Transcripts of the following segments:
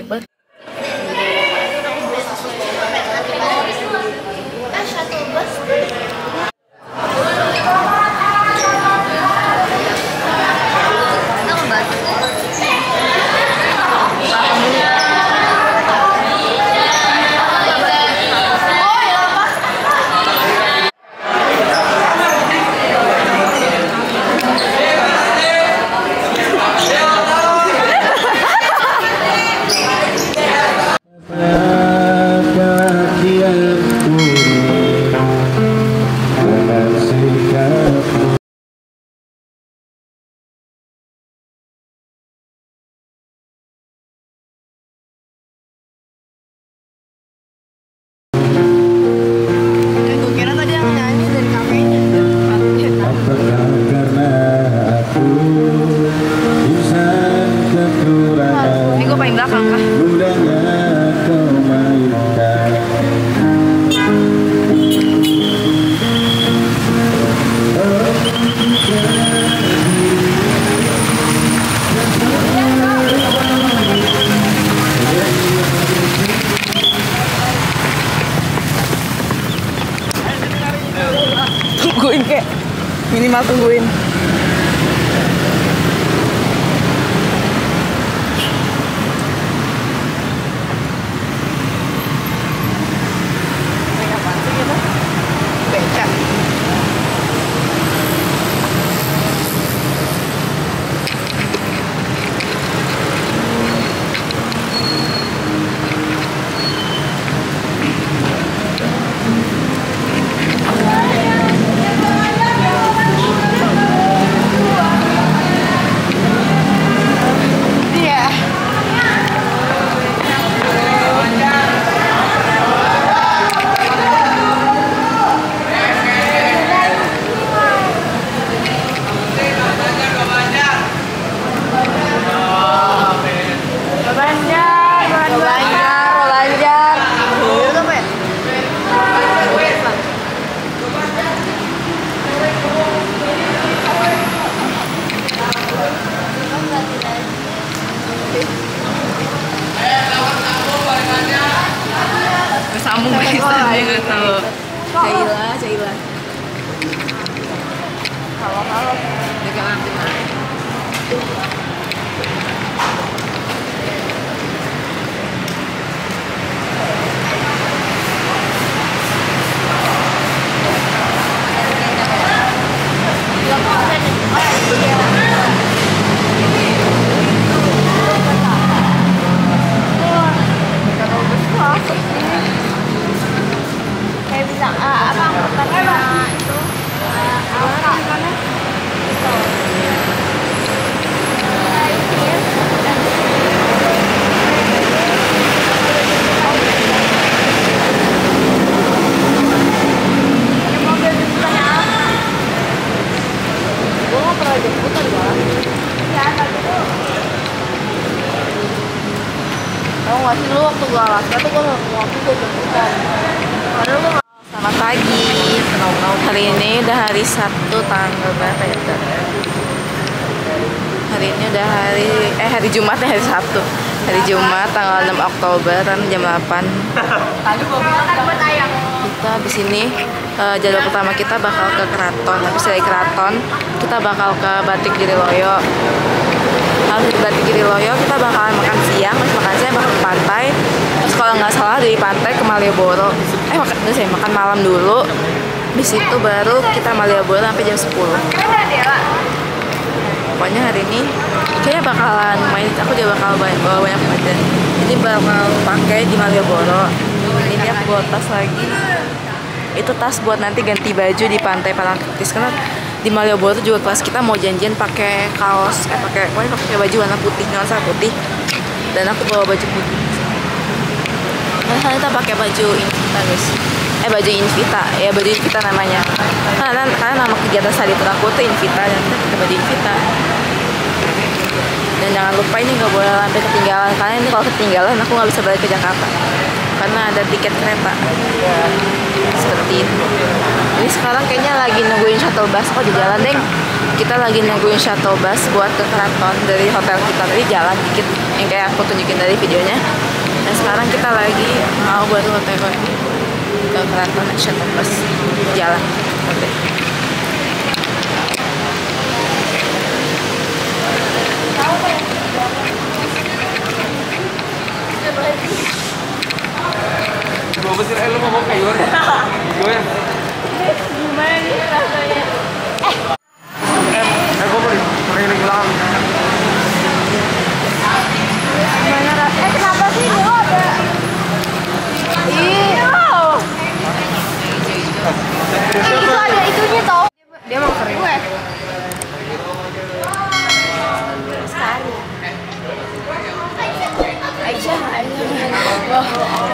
jelek banget. Tungguin kek, minimal tungguin. Becak. Sambung bisa dia nggak tahu. Caila. Halo. Jaga lantai. Kayak bisa apa itu mobil jemputannya apa? Gue nggak pernah jemputan malah. Ya tapi tuh tahu nggak sih lu waktu gue Alaska tuh gue waktu gue jemputan. Padahal gue Selamat pagi. Hari ini udah hari Sabtu tanggal berapa ya? Hari ini udah hari Jumat ya, hari Sabtu. Hari Jumat tanggal 6 Oktober jam 8. Kita di sini jadwal pertama kita bakal ke Keraton. Habis dari Keraton kita bakal ke Batik Giriloyo. Habis di Batik Giriloyo kita bakalan makan siang. Habis makan siang bakal ke pantai. Terus kalau nggak salah dari pantai ke Malioboro. Makan malam dulu. Habis itu baru kita Malioboro sampai jam 10. Pokoknya hari ini kayaknya bakalan main. Aku juga bakal bawa banyak badan. Ini bakal pakai di Malioboro. Ini aku bawa tas lagi. Itu tas buat nanti ganti baju di Pantai Parangtritis, karena di Malioboro juga kelas kita mau janjian pakai kaos, pakai baju warna putih, nuansa putih. Dan aku bawa baju putih. Karena kita pakai baju Invita guys. Baju Invita, ya baju Invita namanya. Karena nama kegiatan Sari Peraku itu Invita, dan kita pakai baju Invita. Dan jangan lupa ini nggak boleh sampai ketinggalan, karena ini kalau ketinggalan aku nggak bisa balik ke Jakarta karena ada tiket kereta. Seperti itu. Ini sekarang kayaknya lagi nungguin shuttle bus kok di jalan, Deng. Kita lagi nungguin shuttle bus buat ke keraton dari hotel kita. Tadi jalan dikit yang kayak aku tunjukin dari videonya. Dan sekarang kita lagi mau buat OTW ke keraton naik shuttle bus. Jalan. Oke. Lu mau kayak gimana? Gimana nih rasanya? Kenapa sih lu ada? Itu ada itunya tau. Dia mau kering. Aisyah. Wah,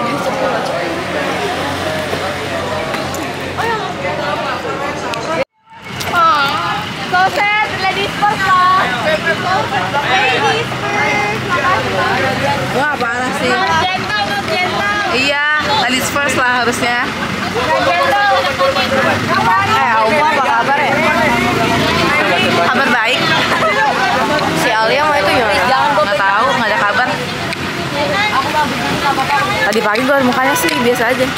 Goset, ladies first lah. Ladies first. Wah, parah sih. Iya, ladies first lah harusnya. Aku apa kabar ya? Kabar baik. Si Alia mau itu ya? Nggak tahu, nggak ada kabar. Tadi pagi gue mukanya sih biasa aja.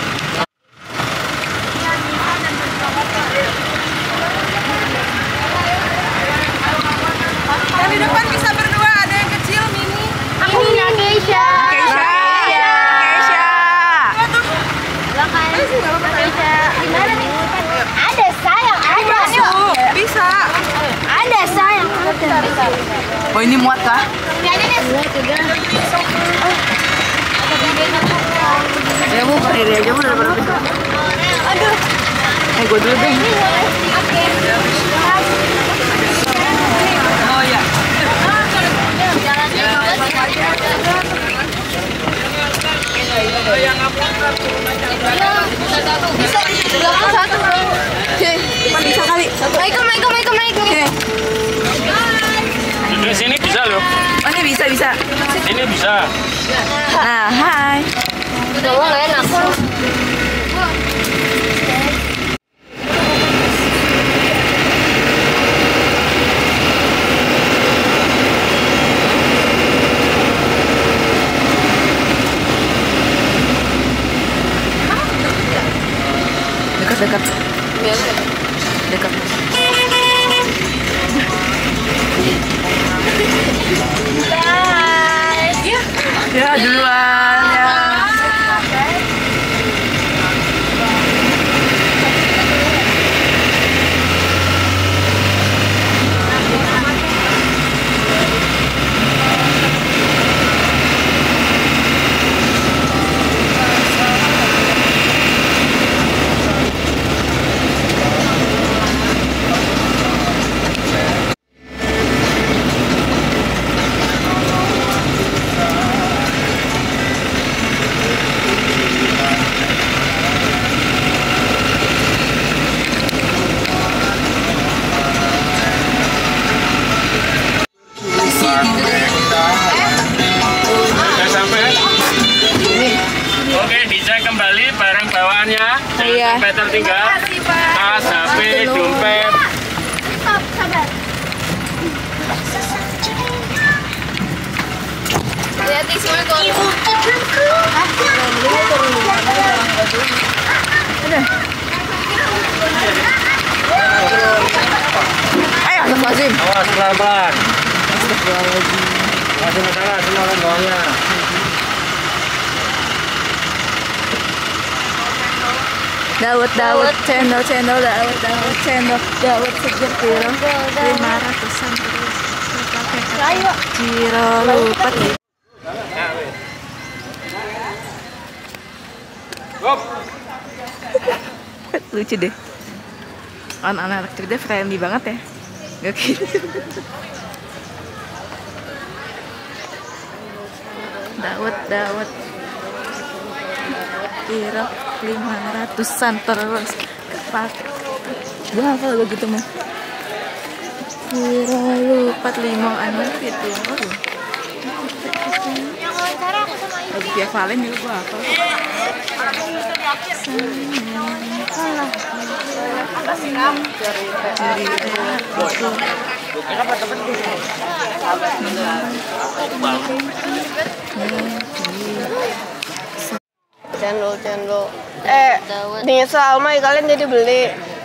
Yang di depan bisa berdua, ada yang kecil, mini. Ini Keisha. Gimana nih? Ada sayang, ada. Bisa. Ada sayang, ada. Oh ini muat kah? Ada deh. Ya bu, berdiri aja bu daripada berdua. Aduh. Gue dulu deh. Oh ya. Bisa di belakang satu. Bisa kali. Assalamualaikum. Di sini bisa loh. Oh ini bisa. Ini bisa. Nah, hai. Udah nggak enak. Dekat. Ya duluan ya. Sudah sampai. Oke, dicek kembali barang bawaannya. Jangan Iya. sampai tertinggal. Tas, HP, dompet. Sabar. Lihat isunya kalau Ayo, Astagfirullahaladzim. Awas pelan-pelan. Masih masalah semua kan bawahnya. Dawet channel Dawet channel Dawet seger kilo 500-an terus ayo. Ciro lupa nih. Lucu deh. Anak elektrik dia friendly banget ya. Gak gitu. Dawet Ciro 500-an terus kepake. Gue hafal begitu mah. Ciro lupa 5-an gitu. Lagu Via Valen juga gue hafal. Cendol. Di Salma kalian jadi beli.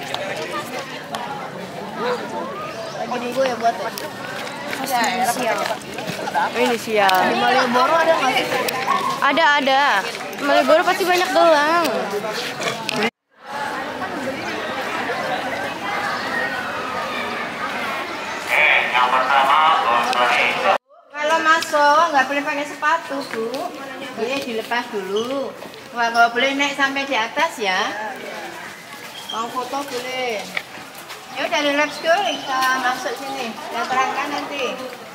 Lagi nunggu ya buat inisial. Di Malioboro ada nggak sih? Ada. Malioboro pasti banyak gelang. Kalau masuk nggak boleh pakai sepatu, Bu. Boleh dilepas dulu. Wah, nggak boleh naik sampai di atas ya. Mau foto boleh. Ya udah relax dulu, kita masuk sini. Saya terangkan nanti.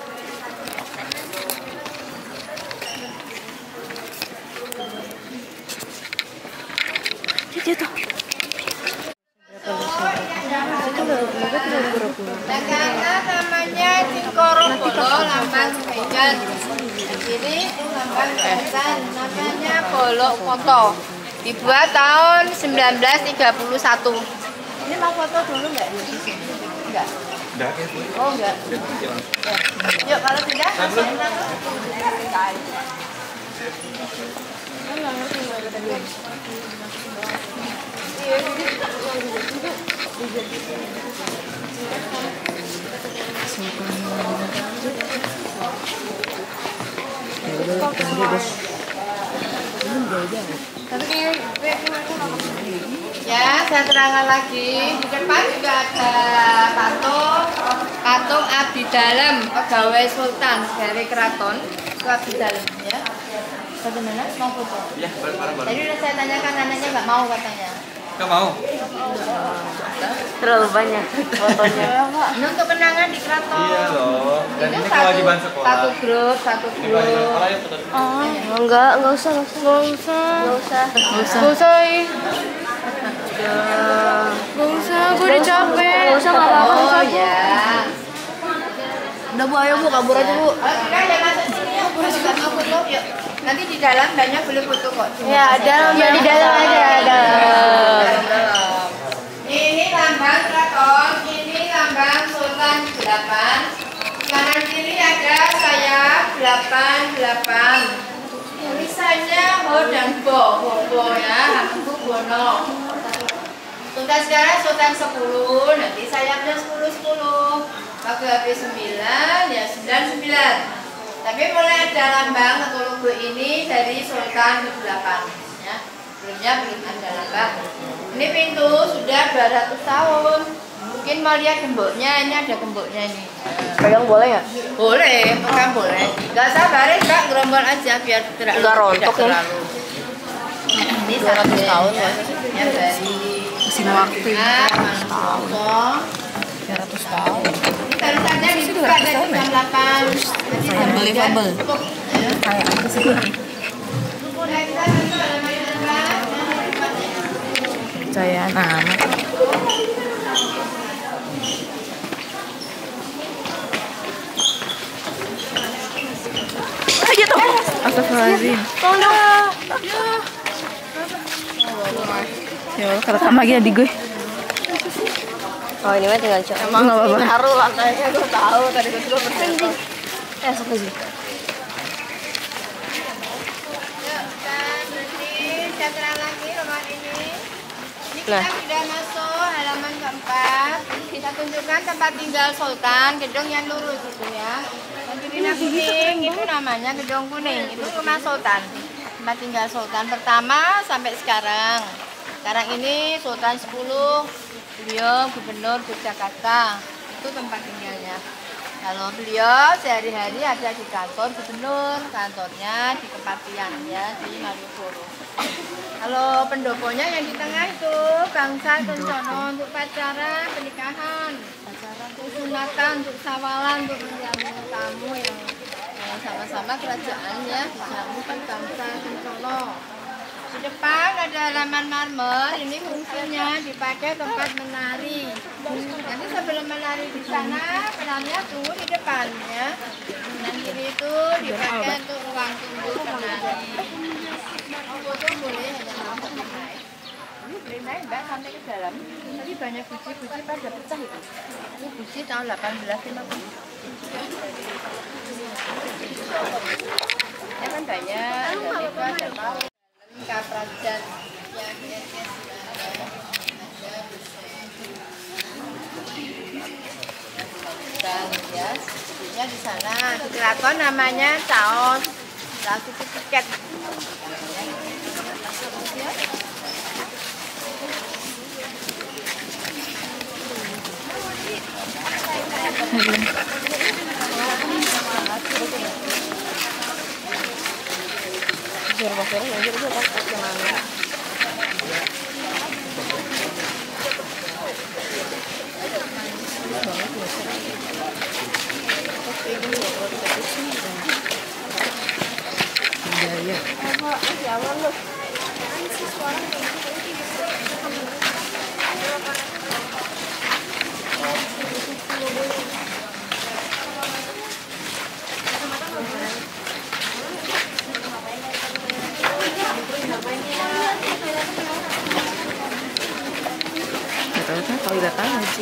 Dagangan namanya Cikorobolo, lambang kebaikan. Ini lambang kebaikan, namanya Bolok Foto. Dibuat tahun 1931. Ini mau foto dulu nggak? Enggak. Oh enggak. Yuk kalau tidak, masukin langsung. Ya, saya terangkan lagi. Di depan juga ada patung abdi dalam pegawai sultan dari keraton. Itu abdi dalam ya. Bagaimana? Mau foto? Ya, bareng-bareng. Tadi udah saya tanyakan, anaknya nggak mau katanya. Nggak mau? Terlalu banyak fotonya. Ini untuk kenangan di keraton. Iya loh. Dan Itu ini kewajiban sekolah. Satu grup. Ini kewajiban sekolah ya, betul. Enggak usah. Enggak usah. Gue udah capek. Enggak usah, enggak apa-apa. Oh ya. Udah Bu, ayo Bu, kabur aja Bu. Kita ya masuk sini ya, Bu juga mau foto. Yuk. Nanti di dalam banyak boleh foto kok. Ya, dalam ya di dalam ada. Ini lambang keraton, ini lambang Sultan 8. Kanan kiri ada saya 88. Tulisannya Ho dan Bo ya, Hamengku Bono. Sultan sekarang Sultan 10, nanti sayapnya 10. Pakai HP 9 ya 99. Tapi mulai ada lambang atau logo ini dari Sultan ke-8 ya. Sebelumnya belum ada lambang. Ini pintu sudah 200 tahun. Mungkin mau lihat gemboknya, ini ada gemboknya ini. Pegang boleh nggak? Boleh, pegang boleh. Gak sabarin Kak, gerombol aja biar Nggak rontok ya? terlalu. Ini 200 tahun ya dari Mesin waktu. 200 tahun. 300 tahun. Ini baru saja dibuka dari jam 8. Unbelievable. Kayak apa sih? Percayaan amat. Aja tuh. Astagfirullahaladzim. Ya Allah, kerekam lagi adik gue. Oh ini mah tinggal coba. Emang nggak apa-apa. Taruh lantainya gue tahu tadi gue juga berhenti. Sok aja. Yuk, kan berarti saya terang lagi rumah ini. Ini kita Nah. sudah masuk halaman keempat. Kita tunjukkan tempat tinggal Sultan, gedung yang lurus itu ya. Yang kiri kuning itu namanya gedung kuning. Itu rumah Sultan. Tempat tinggal Sultan pertama sampai sekarang. Sekarang ini Sultan 10. Beliau Gubernur Yogyakarta, itu tempat tinggalnya. Kalau beliau sehari-hari ada di kantor gubernur, kantornya di Kepatian ya, di Malioboro. Kalau pendoponya yang di tengah itu Bangsa Kencono untuk pacaran, pernikahan, untuk sunatan, untuk sawalan, untuk menjamu tamu yang sama-sama kerajaan ya, dijamu kan Bangsa Kencono. Di depan ada halaman marmer, ini fungsinya dipakai tempat menari. Nanti sebelum menari di sana, penarinya tunggu di depan ya. Dan kiri itu dipakai untuk ruang tunggu penari. Foto boleh, hanya lampu. Naik Mbak sampai ke dalam. Tadi banyak biji-biji pada pecah itu. Ini biji tahun 1850. Ya kan banyak. Ada itu ada tahu. Kaprajan yang dan ya, bibitnya di sana. Di Keraton namanya caos. Caos itu tiket. Kalau datang aja.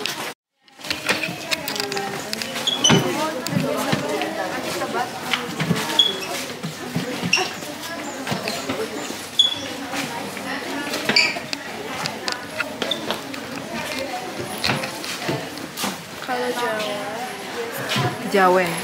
Kalau Jawa. Jawen.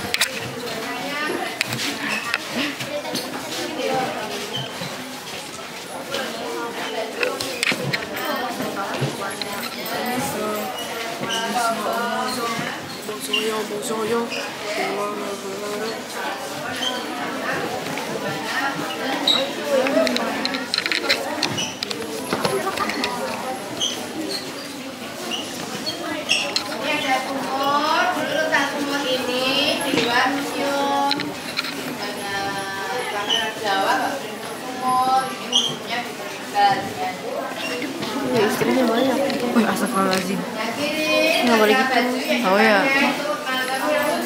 Ini ada sumur, dulu letak sumur ini di luar museum. Ada kamera Jawa, nggak boleh masuk sumur. Ini museumnya diperlukan. Ya, istrinya banyak. Wih, astagfirullahaladzim. Yang kiri, Nggak boleh ada gitu. baju yang Oh ya. pakai itu malam yang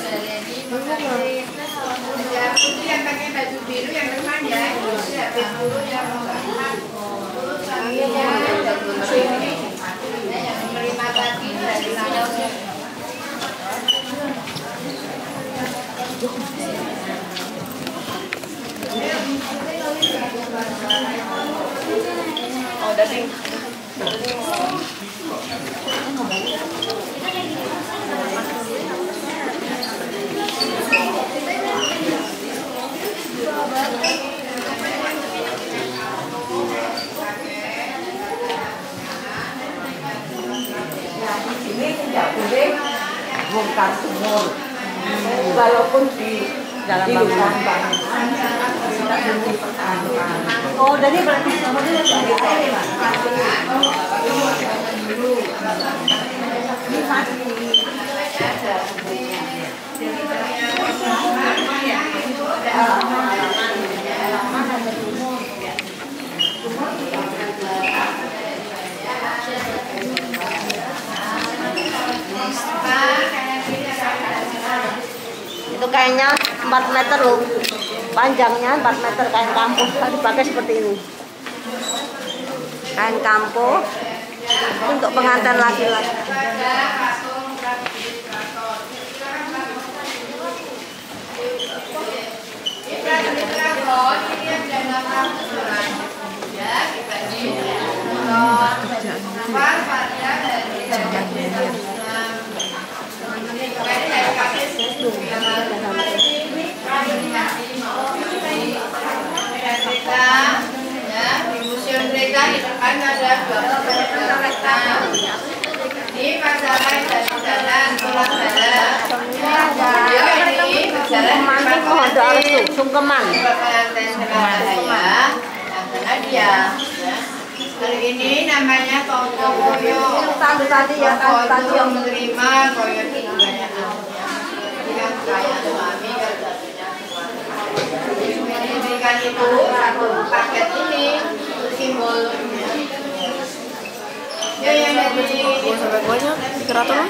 ada putih yang pakai baju biru yang depan ya. Itu ada biru yang depan. Terus sampingnya ada baju ini. Yang menerima tadi dari sana. Oh, udah ding. Ini tidak boleh bongkar sumur, walaupun di dalam bangunan. Oh, jadi berarti sumurnya lebih gede, Mas. Ini masih. Itu kayaknya 4 meter loh, panjangnya 4 meter kain kampung, dipakai seperti ini. Kain kampung untuk pengantin laki-laki. Di museum kereta di depan ada 2 kereta. Ini pasaran dari jalan pulang jalan. Ini jalan Mohon doa restu, sungkeman. pengantin saya. Karena dia. Kali ini namanya Toko Koyo. Tadi ya, Toko tadi itu yang menerima Koyo itu banyak anaknya. Jadi kan saya suami kan satunya keluarga. Diberikan itu satu paket ini simbol. Ya yang dari Sampai banyak di keraton.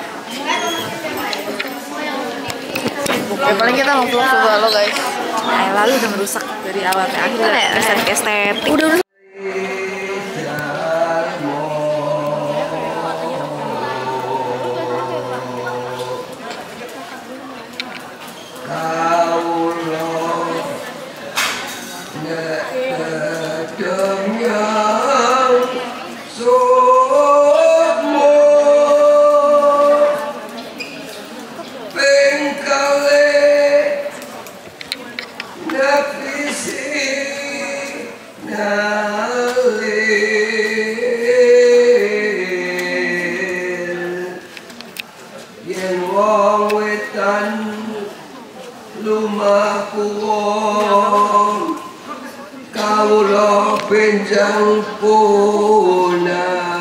Ya paling kita mau vlog lo guys. Nah, lalu udah merusak dari awal ke akhir. Estetik. Udah Benjang punaki.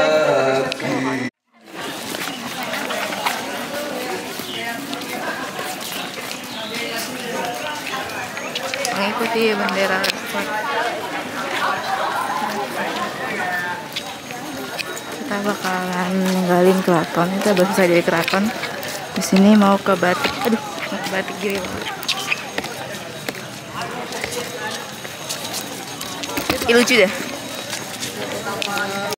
Mengikuti bendera sport. Kita bakalan ninggalin keraton. Kita baru saja dari keraton. Di sini mau ke Batik. Aduh, mau ke Batik gini banget. Ih, lucu deh.